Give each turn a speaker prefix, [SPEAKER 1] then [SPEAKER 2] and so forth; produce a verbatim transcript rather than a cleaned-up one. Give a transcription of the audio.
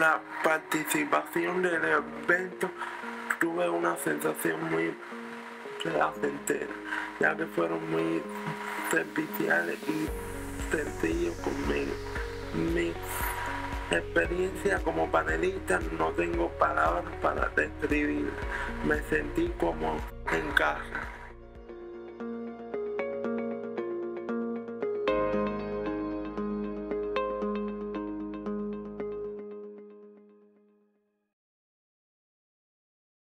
[SPEAKER 1] la participación del evento tuve una sensación muy placentera, ya que fueron muy serviciales y sencillos conmigo. Mi experiencia como panelista no tengo palabras para describirla. Me sentí como en casa.